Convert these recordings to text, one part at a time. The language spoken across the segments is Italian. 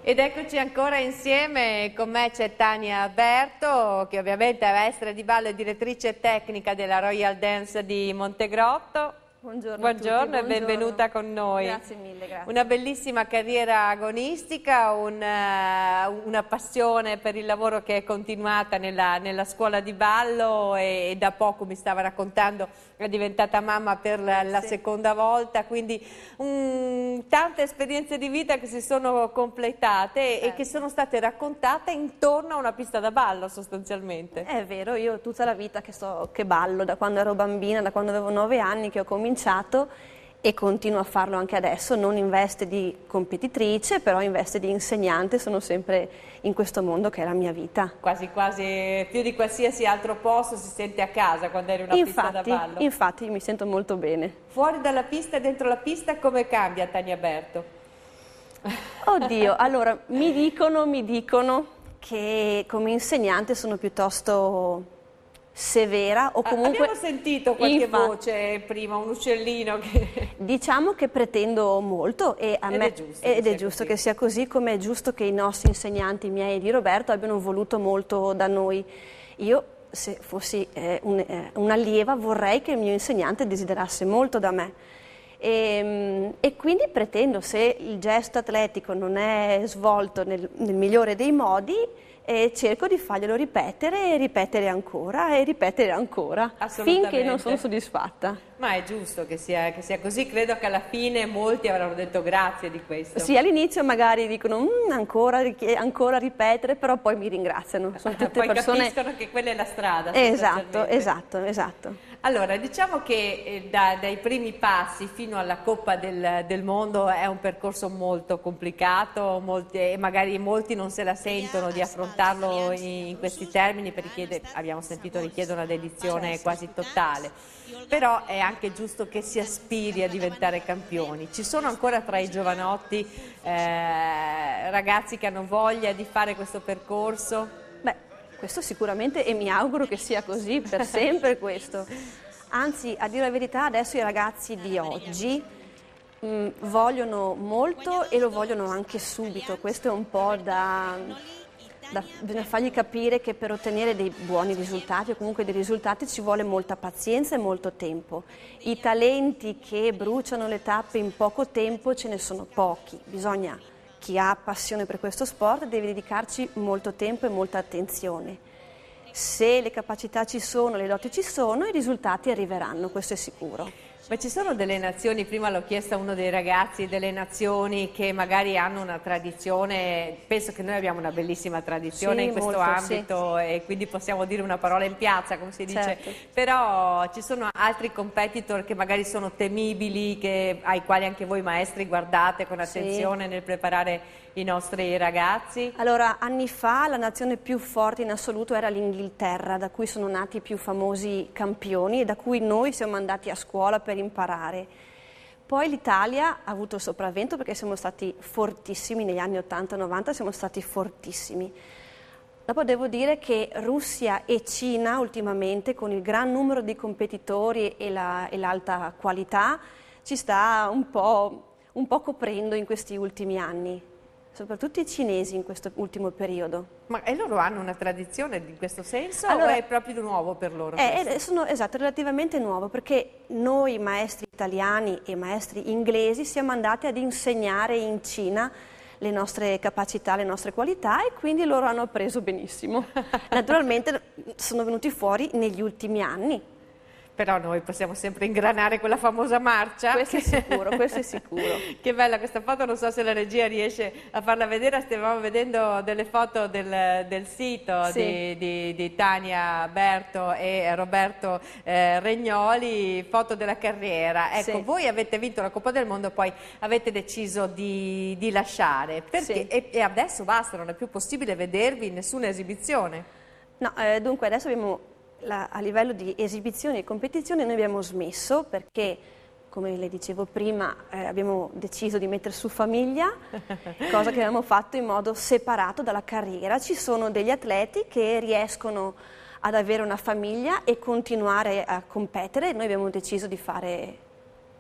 Ed eccoci ancora insieme, con me c'è Tania Berto, che ovviamente è maestra di ballo e direttrice tecnica della Royal Dance di Montegrotto. Buongiorno, Buongiorno a e tutti, benvenuta con noi. Grazie mille, grazie. Una bellissima carriera agonistica, una passione per il lavoro che è continuata nella scuola di ballo e da poco mi stava raccontando è diventata mamma per la seconda volta, quindi tante esperienze di vita che si sono completate e che sono state raccontate intorno a una pista da ballo sostanzialmente. È vero, io tutta la vita che ballo, da quando ero bambina, da quando avevo 9 anni che ho cominciato e continuo a farlo anche adesso, non in veste di competitrice, però in veste di insegnante, sono sempre in questo mondo che è la mia vita. Quasi quasi più di qualsiasi altro posto si sente a casa quando eri una pista da ballo. Infatti mi sento molto bene. Fuori dalla pista e dentro la pista come cambia Tania Berto? Oddio, allora mi dicono che come insegnante sono piuttosto severa o comunque... Abbiamo sentito qualche voce prima, un uccellino che... Diciamo che pretendo molto e a me è giusto che sia così, come è giusto che i nostri insegnanti, miei e di Roberto, abbiano voluto molto da noi. Io, se fossi un'allieva, vorrei che il mio insegnante desiderasse molto da me. E quindi pretendo, se il gesto atletico non è svolto nel migliore dei modi, cerco di farglielo ripetere e ripetere ancora finché non sono soddisfatta. Ma è giusto che sia così, credo che alla fine molti avranno detto grazie di questo. Sì, all'inizio magari dicono ancora ripetere, però poi mi ringraziano. Sono tutte poi persone... capiscono che quella è la strada. Esatto. Allora, diciamo che dai primi passi fino alla Coppa del Mondo è un percorso molto complicato, e magari molti non se la sentono di affrontarlo in questi termini, perché abbiamo sentito richiede una dedizione quasi totale. Però è anche giusto che si aspiri a diventare campioni. Ci sono ancora tra i giovanotti ragazzi che hanno voglia di fare questo percorso? Questo sicuramente, e mi auguro che sia così per sempre questo. Anzi, a dire la verità, adesso i ragazzi di oggi vogliono molto e lo vogliono anche subito. Questo è un po' bisogna fargli capire che per ottenere dei buoni risultati o comunque dei risultati ci vuole molta pazienza e molto tempo. I talenti che bruciano le tappe in poco tempo ce ne sono pochi, chi ha passione per questo sport deve dedicarci molto tempo e molta attenzione. Se le capacità ci sono, le doti ci sono, i risultati arriveranno, questo è sicuro. Ma ci sono delle nazioni, prima l'ho chiesto a uno dei ragazzi, delle nazioni che magari hanno una tradizione, penso che noi abbiamo una bellissima tradizione in questo ambito e quindi possiamo dire una parola in piazza, come si dice, però ci sono altri competitor che magari sono temibili, ai quali anche voi maestri guardate con attenzione nel preparare i nostri ragazzi? Allora, anni fa la nazione più forte in assoluto era l'Inghilterra, da cui sono nati i più famosi campioni e da cui noi siamo andati a scuola per imparare. Poi l'Italia ha avuto il sopravvento perché siamo stati fortissimi negli anni 80-90, siamo stati fortissimi. Dopo devo dire che Russia e Cina ultimamente, con il gran numero di competitori e l'alta qualità, ci sta un po' coprendo in questi ultimi anni. Soprattutto i cinesi in questo ultimo periodo. E loro hanno una tradizione in questo senso o è proprio nuovo per loro? Esatto, relativamente nuovo, perché noi maestri italiani e maestri inglesi siamo andati ad insegnare in Cina le nostre capacità, le nostre qualità e quindi loro hanno appreso benissimo. Naturalmente sono venuti fuori negli ultimi anni. Però noi possiamo sempre ingranare quella famosa marcia. Questo è sicuro. Che bella questa foto, non so se la regia riesce a farla vedere, stavamo vedendo delle foto del sito di Tania Berto e Roberto Regnoli, foto della carriera. Ecco, voi avete vinto la Coppa del Mondo, poi avete deciso di lasciare, perché, e adesso basta, non è più possibile vedervi in nessuna esibizione. No, dunque adesso abbiamo... A livello di esibizioni e competizioni noi abbiamo smesso perché, come le dicevo prima, abbiamo deciso di mettere su famiglia, cosa che abbiamo fatto in modo separato dalla carriera. Ci sono degli atleti che riescono ad avere una famiglia e continuare a competere, noi abbiamo deciso di fare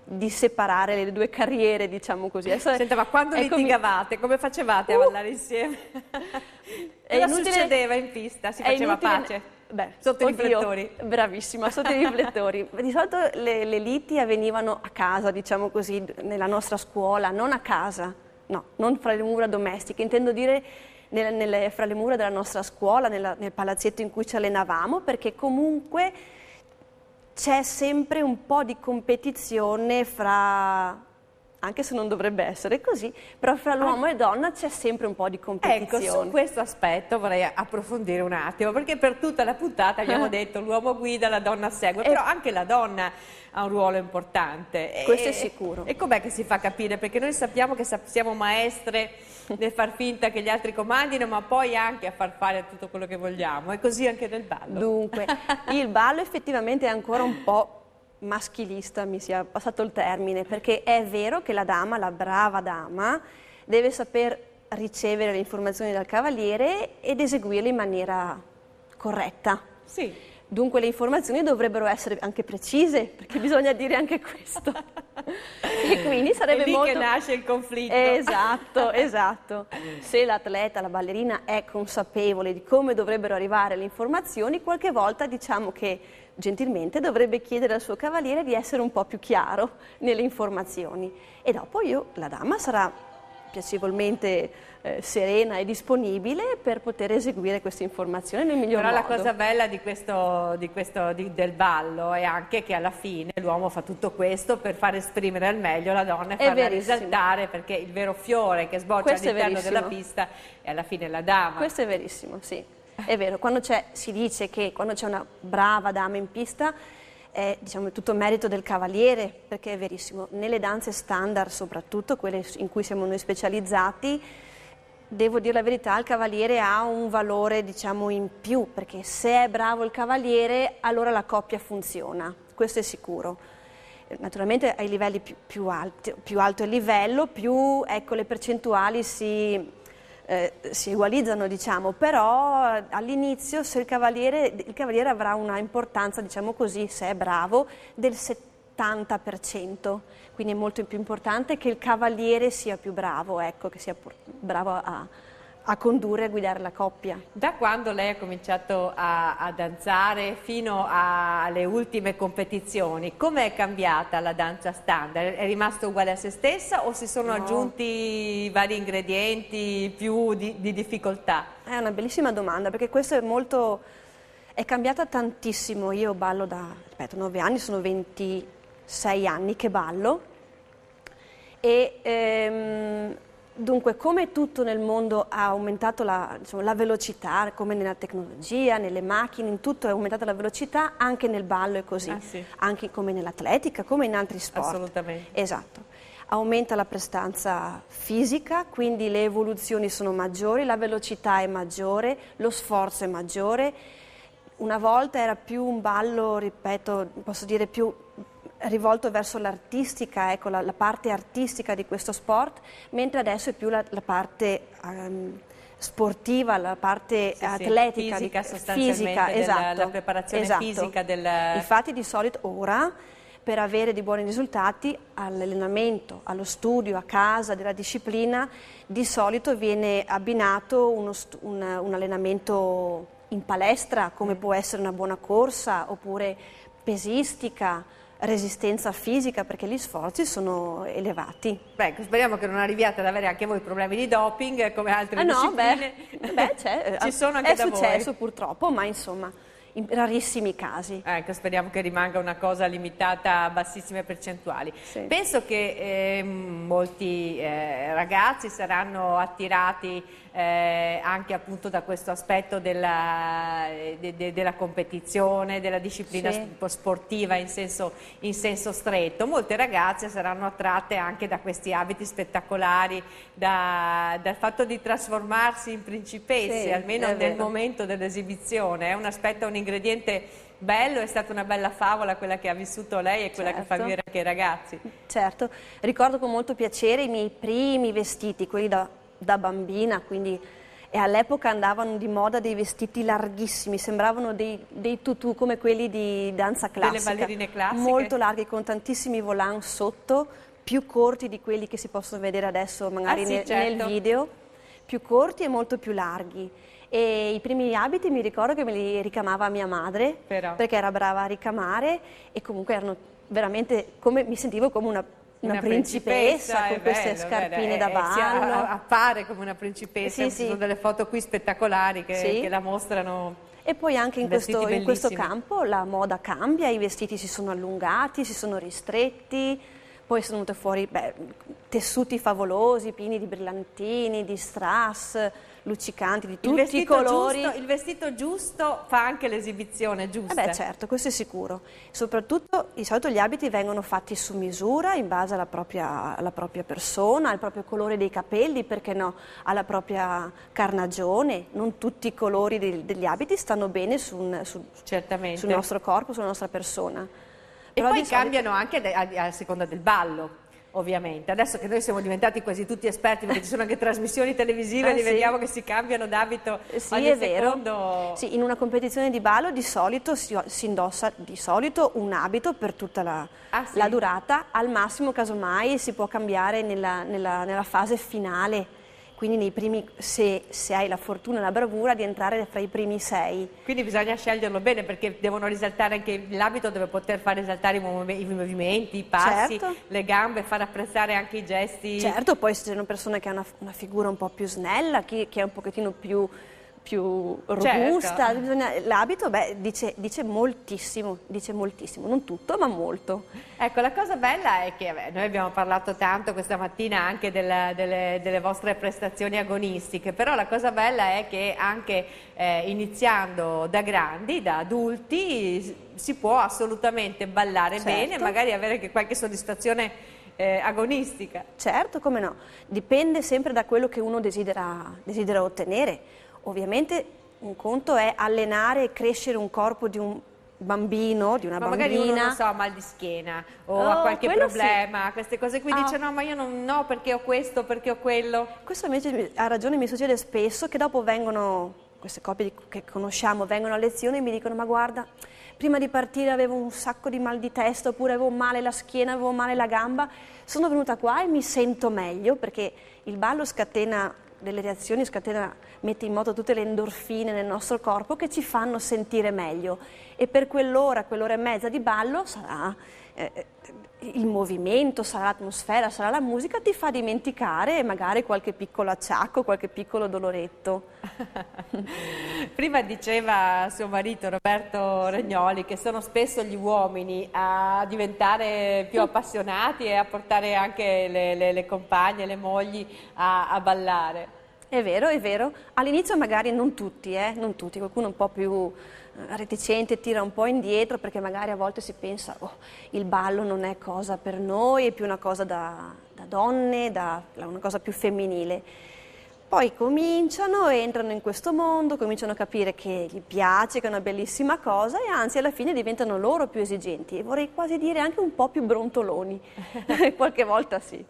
di separare le due carriere, diciamo così. Adesso Senta, ma quando litigavate, come facevate a ballare insieme? Cosa succedeva in pista? Si faceva pace? Beh, sotto i riflettori. Bravissima, sotto i riflettori. Di solito le liti avvenivano a casa, diciamo così, nella nostra scuola, non a casa, no, non fra le mura domestiche, intendo dire fra le mura della nostra scuola, nel palazzetto in cui ci allenavamo, perché comunque c'è sempre un po' di competizione fra, anche se non dovrebbe essere così, però fra l'uomo e donna c'è sempre un po' di competizione. Ecco, su questo aspetto vorrei approfondire un attimo, perché per tutta la puntata abbiamo detto l'uomo guida, la donna segue, però anche la donna ha un ruolo importante. Questo è sicuro. E com'è che si fa capire? Perché noi sappiamo che siamo maestre nel far finta che gli altri comandino, ma poi anche a far fare tutto quello che vogliamo, e così anche nel ballo. Dunque, il ballo effettivamente è ancora un po' maschilista, mi sia passato il termine, perché è vero che la dama, la brava dama, deve saper ricevere le informazioni dal cavaliere ed eseguirle in maniera corretta. Sì. Dunque le informazioni dovrebbero essere anche precise, perché bisogna dire anche questo. E quindi sarebbe è lì molto... che nasce il conflitto. Esatto, esatto. Se l'atleta, la ballerina è consapevole di come dovrebbero arrivare le informazioni, qualche volta diciamo che gentilmente dovrebbe chiedere al suo cavaliere di essere un po' più chiaro nelle informazioni. E dopo la dama sarà piacevolmente serena e disponibile per poter eseguire queste informazioni nel miglior modo. Però la cosa bella del ballo è anche che alla fine l'uomo fa tutto questo per far esprimere al meglio la donna e farla risaltare, perché il vero fiore che sboccia all'interno della pista è alla fine la dama. Questo è verissimo, sì. È vero, si dice che quando c'è una brava dama in pista è, diciamo, tutto merito del cavaliere, perché è verissimo. Nelle danze standard, soprattutto quelle in cui siamo noi specializzati, devo dire la verità, il cavaliere ha un valore, diciamo, in più, perché se è bravo il cavaliere, allora la coppia funziona, questo è sicuro. Naturalmente ai livelli più alto il livello, più ecco, le percentuali si egualizzano, diciamo, però all'inizio se il cavaliere avrà una importanza, diciamo così, se è bravo, del 70%, quindi è molto più importante che il cavaliere sia più bravo, ecco, che sia bravo a condurre e a guidare la coppia. Da quando lei ha cominciato a danzare fino alle ultime competizioni, com'è cambiata la danza standard? È rimasta uguale a se stessa o si sono aggiunti vari ingredienti più di difficoltà? È una bellissima domanda, perché questo è cambiata tantissimo. Io ballo da, ripeto, 9 anni, sono 26 anni che ballo e dunque, come tutto nel mondo ha aumentato la velocità, come nella tecnologia, nelle macchine, in tutto è aumentata la velocità, anche nel ballo è così, sì. Anche come nell'atletica, come in altri sport. Assolutamente. Esatto. Aumenta la prestanza fisica, quindi le evoluzioni sono maggiori, la velocità è maggiore, lo sforzo è maggiore. Una volta era più un ballo, ripeto, posso dire più rivolto verso l'artistica, ecco, la parte artistica di questo sport, mentre adesso è più la parte sportiva, la parte atletica, fisica, sostanzialmente, esatto, la preparazione fisica del... Infatti di solito ora, per avere dei buoni risultati all'allenamento, allo studio, a casa, della disciplina, di solito viene abbinato un allenamento in palestra, come può essere una buona corsa, oppure pesistica, resistenza fisica, perché gli sforzi sono elevati. Beh, speriamo che non arriviate ad avere anche voi problemi di doping come altre discipline. Ci sono anche da voi. È successo purtroppo, ma insomma in rarissimi casi. Ecco, speriamo che rimanga una cosa limitata a bassissime percentuali. Sì. Penso che molti ragazzi saranno attirati anche appunto da questo aspetto della competizione, della disciplina sportiva in senso stretto. Molte ragazze saranno attratte anche da questi abiti spettacolari, dal fatto di trasformarsi in principesse, almeno nel momento dell'esibizione. È un aspetto, un ingrediente bello, è stata una bella favola quella che ha vissuto lei e quella che fa vivere anche i ragazzi. Certo, ricordo con molto piacere i miei primi vestiti, quelli da bambina, quindi e all'epoca andavano di moda dei vestiti larghissimi, sembravano dei tutù come quelli di danza classica. Delle ballerine classiche. Molto larghi, con tantissimi volant sotto, più corti di quelli che si possono vedere adesso magari sì, certo. nel video, più corti e molto più larghi. E i primi abiti mi ricordo che me li ricamava mia madre, perché era brava a ricamare e comunque erano veramente, mi sentivo come una principessa con queste scarpine da ballo. Appare come una principessa, Sì, ci sì. sono delle foto qui spettacolari che la mostrano. E poi anche in questo campo la moda cambia, i vestiti si sono allungati, si sono ristretti, poi sono venute fuori tessuti favolosi, pieni di brillantini, di strass, luccicanti, di tutti i colori. Il vestito giusto fa anche l'esibizione giusta. Beh, certo, questo è sicuro. Soprattutto, di solito gli abiti vengono fatti su misura, in base alla propria persona, al proprio colore dei capelli, perché no, alla propria carnagione. Non tutti i colori degli abiti stanno bene sul nostro corpo, sulla nostra persona. E poi cambiano anche a seconda del ballo. Ovviamente, adesso che noi siamo diventati quasi tutti esperti, perché ci sono anche trasmissioni televisive, vediamo che si cambiano d'abito ogni secondo. Sì, in una competizione di ballo di solito si indossa un abito per tutta la durata, al massimo casomai si può cambiare nella fase finale. Quindi nei primi, se hai la fortuna e la bravura di entrare fra i primi 6. Quindi bisogna sceglierlo bene, perché devono risaltare anche l'abito, deve poter far risaltare i movimenti, i passi, le gambe, far apprezzare anche i gesti. Certo, poi se c'è una persona che ha una figura un po' più snella, che è un pochettino più robusta, l'abito dice moltissimo, non tutto ma molto. Ecco, la cosa bella è che noi abbiamo parlato tanto questa mattina anche delle vostre prestazioni agonistiche, però la cosa bella è che anche iniziando da grandi, da adulti, si può assolutamente ballare bene, magari avere anche qualche soddisfazione agonistica. Certo, come no, dipende sempre da quello che uno desidera ottenere. Ovviamente un conto è allenare e crescere un corpo di un bambino, di una bambina. Magari uno, non so, ha mal di schiena o ha qualche problema, queste cose qui, dice no, ma io no, perché ho questo, perché ho quello. Questo invece ha ragione, mi succede spesso che dopo vengono, queste coppie che conosciamo, vengono a lezione e mi dicono ma guarda, prima di partire avevo un sacco di mal di testa, oppure avevo male la schiena, avevo male la gamba, sono venuta qua e mi sento meglio, perché il ballo scatena delle reazioni, mette in moto tutte le endorfine nel nostro corpo che ci fanno sentire meglio, e per quell'ora e mezza di ballo sarà il movimento, sarà l'atmosfera, sarà la musica, ti fa dimenticare magari qualche piccolo acciacco, qualche piccolo doloretto. Prima diceva suo marito Roberto Regnoli che sono spesso gli uomini a diventare più appassionati e a portare anche le compagne, le mogli a ballare. È vero. All'inizio magari non tutti, qualcuno un po' più reticente tira un po' indietro, perché magari a volte si pensa il ballo non è cosa per noi, è più una cosa da donne, una cosa più femminile. Poi entrano in questo mondo, cominciano a capire che gli piace, che è una bellissima cosa, e anzi alla fine diventano loro più esigenti, e vorrei quasi dire anche un po' più brontoloni. Qualche volta sì.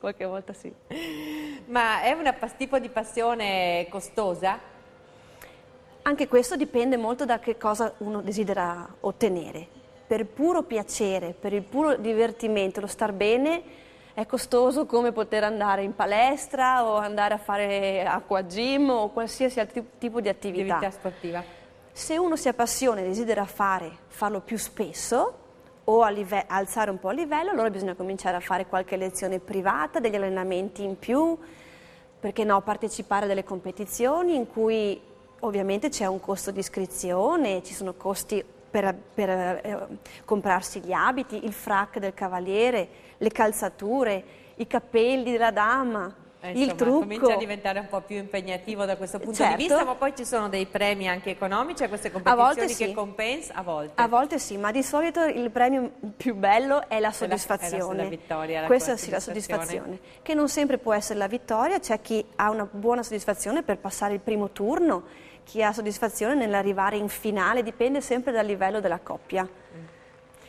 Ma è un tipo di passione costosa? Anche questo dipende molto da che cosa uno desidera ottenere. Per puro piacere, per il puro divertimento, lo star bene, è costoso come poter andare in palestra o andare a fare acqua gym o qualsiasi altro tipo di attività. Sportiva. Se uno si appassiona e desidera farlo più spesso o alzare un po' il livello, allora bisogna cominciare a fare qualche lezione privata, degli allenamenti in più, perché no, partecipare a delle competizioni in cui ovviamente c'è un costo di iscrizione, ci sono costi per comprarsi gli abiti, il frac del cavaliere, le calzature, i capelli della dama, il trucco. Comincia a diventare un po' più impegnativo da questo punto di vista, ma poi ci sono dei premi anche economici a queste competizioni che compensa? A volte sì, ma di solito il premio più bello è la soddisfazione. La vittoria. Questa sì, la soddisfazione, che non sempre può essere la vittoria. C'è chi ha una buona soddisfazione per passare il primo turno, chi ha soddisfazione nell'arrivare in finale, dipende sempre dal livello della coppia.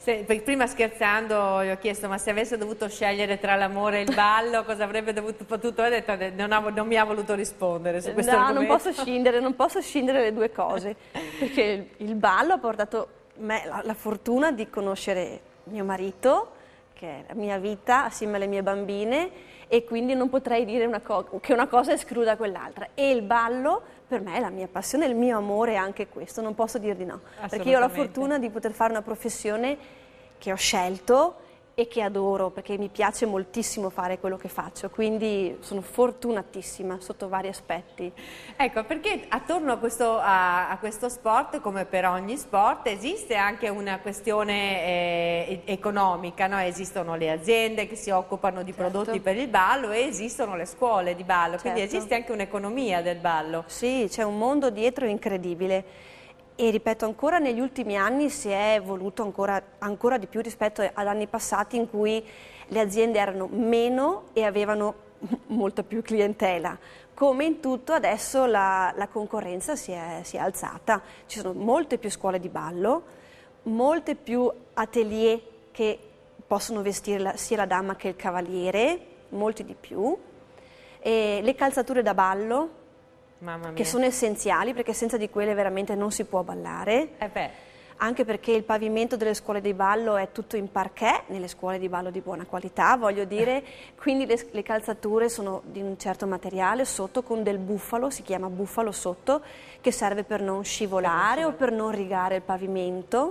Prima scherzando gli ho chiesto, ma se avesse dovuto scegliere tra l'amore e il ballo, cosa avrebbe potuto? Ha detto, non mi ha voluto rispondere su questo argomento. Non posso scindere le due cose, perché il ballo ha portato me la fortuna di conoscere mio marito, che è la mia vita, assieme alle mie bambine, e quindi non potrei dire che una cosa escluda quell'altra. E il ballo per me è la mia passione, il mio amore è anche questo, non posso dir di no, perché io ho la fortuna di poter fare una professione che ho scelto e che adoro, perché mi piace moltissimo fare quello che faccio, quindi sono fortunatissima sotto vari aspetti. Ecco, perché attorno a questo sport, come per ogni sport, esiste anche una questione economica, no? Esistono le aziende che si occupano di prodotti per il ballo e esistono le scuole di ballo, quindi esiste anche un'economia del ballo. Sì, c'è un mondo dietro incredibile. E ripeto, ancora negli ultimi anni si è evoluto ancora di più rispetto ad anni passati in cui le aziende erano meno e avevano molta più clientela. Come in tutto adesso la concorrenza si è alzata, ci sono molte più scuole di ballo, molte più atelier che possono vestire sia la dama che il cavaliere, molti di più, e le calzature da ballo, che sono essenziali perché senza di quelle veramente non si può ballare, anche perché il pavimento delle scuole di ballo è tutto in parquet, nelle scuole di ballo di buona qualità voglio dire, quindi le calzature sono di un certo materiale, sotto con del buffalo, si chiama buffalo sotto, che serve per non scivolare o per non rigare il pavimento.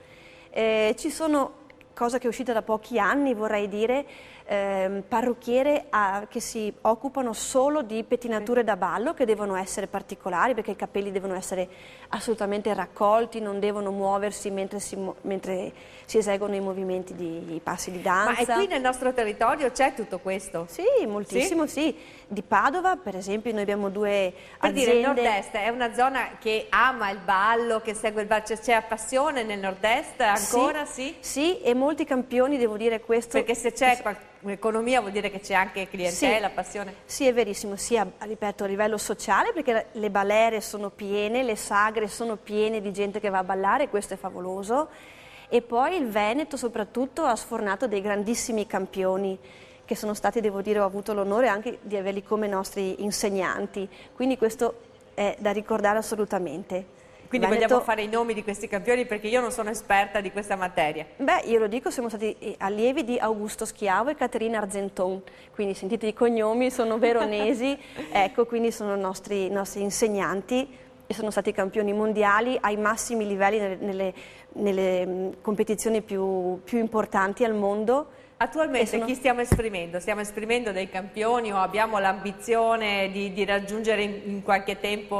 Ci sono, cosa che è uscita da pochi anni vorrei dire, parrucchiere che si occupano solo di pettinature da ballo che devono essere particolari perché i capelli devono essere assolutamente raccolti, non devono muoversi mentre si eseguono i movimenti i passi di danza. Ma e qui nel nostro territorio c'è tutto questo? Sì, moltissimo, sì. Di Padova per esempio noi abbiamo due aziende. Dire, il nord-est è una zona che ama il ballo, che segue il ballo, c'è passione nel nord-est ancora? Sì, e molti campioni, devo dire questo. Perché se c'è un'economia vuol dire che c'è anche clientela, passione. Sì, è verissimo, sia ripeto a livello sociale perché le balere sono piene, le sagre sono piene di gente che va a ballare, questo è favoloso, e poi il Veneto soprattutto ha sfornato dei grandissimi campioni che sono stati, devo dire, ho avuto l'onore anche di averli come nostri insegnanti, quindi questo è da ricordare assolutamente. Quindi vogliamo fare i nomi di questi campioni perché io non sono esperta di questa materia. Beh, io lo dico, siamo stati allievi di Augusto Schiavo e Caterina Argenton, quindi sentite i cognomi, sono veronesi, ecco, quindi sono nostri insegnanti e sono stati campioni mondiali ai massimi livelli nelle competizioni più importanti al mondo. Attualmente chi stiamo esprimendo? Stiamo esprimendo dei campioni o abbiamo l'ambizione di raggiungere in qualche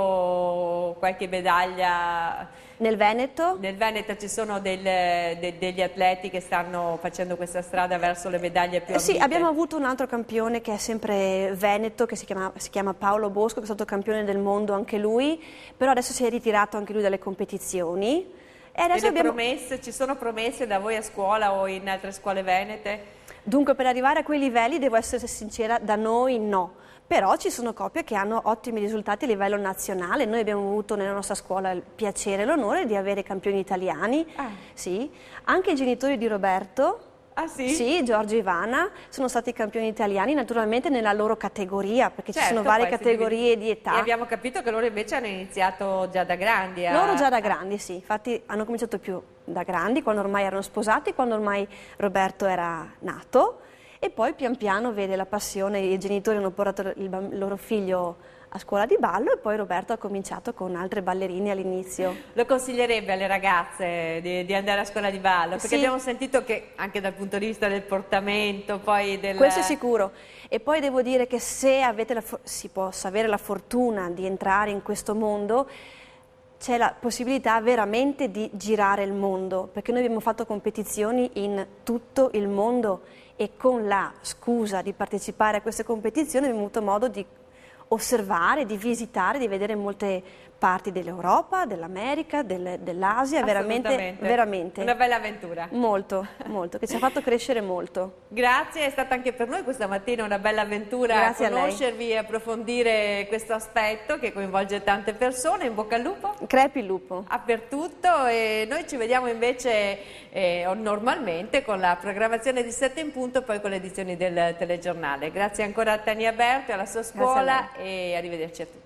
tempo qualche medaglia? Nel Veneto? Nel Veneto ci sono degli atleti che stanno facendo questa strada verso le medaglie più ambite? Sì, abbiamo avuto un altro campione che è sempre veneto, che si chiama Paolo Bosco, che è stato campione del mondo anche lui, però adesso si è ritirato anche lui dalle competizioni. E adesso ci sono promesse da voi a scuola o in altre scuole venete? Dunque, per arrivare a quei livelli, devo essere sincera, da noi no. Però ci sono coppie che hanno ottimi risultati a livello nazionale. Noi abbiamo avuto nella nostra scuola il piacere e l'onore di avere campioni italiani. Sì. Anche i genitori di Roberto. Ah sì? Sì, Giorgio e Ivana sono stati campioni italiani naturalmente nella loro categoria, perché ci sono varie categorie di età. E abbiamo capito che loro invece hanno iniziato già da grandi. Loro già da grandi, sì, infatti hanno cominciato più da grandi, quando ormai erano sposati, quando ormai Roberto era nato, e poi pian piano vede la passione, i genitori hanno portato il loro figlio a scuola di ballo e poi Roberto ha cominciato con altre ballerine all'inizio. Lo consiglierebbe alle ragazze di andare a scuola di ballo? Perché abbiamo sentito che anche dal punto di vista del portamento, poi del... Questo è sicuro. E poi devo dire che se si possa avere la fortuna di entrare in questo mondo, c'è la possibilità veramente di girare il mondo, perché noi abbiamo fatto competizioni in tutto il mondo e con la scusa di partecipare a queste competizioni abbiamo avuto modo di osservare, di visitare, di vedere molte parti dell'Europa, dell'America, dell'Asia, veramente. Una bella avventura. Molto, molto, che ci ha fatto crescere molto. Grazie, è stata anche per noi questa mattina una bella avventura conoscervi e approfondire questo aspetto che coinvolge tante persone. In bocca al lupo. Crepi il lupo. Per tutto, e noi ci vediamo invece normalmente con la programmazione di 7 in punto, poi con le edizioni del telegiornale. Grazie ancora a Tania Berto e alla sua scuola e arrivederci a tutti.